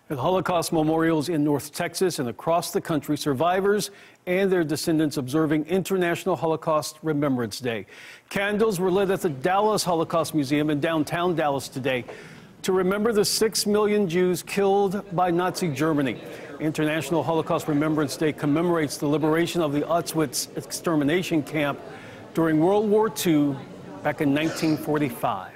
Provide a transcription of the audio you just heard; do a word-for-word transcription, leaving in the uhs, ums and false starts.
At Holocaust memorials in North Texas and across the country, survivors and their descendants observing International Holocaust Remembrance Day. Candles were lit at the Dallas Holocaust Museum in downtown Dallas today to remember the six million Jews killed by Nazi Germany. International Holocaust Remembrance Day commemorates the liberation of the Auschwitz extermination camp during World War Two back in nineteen forty-five.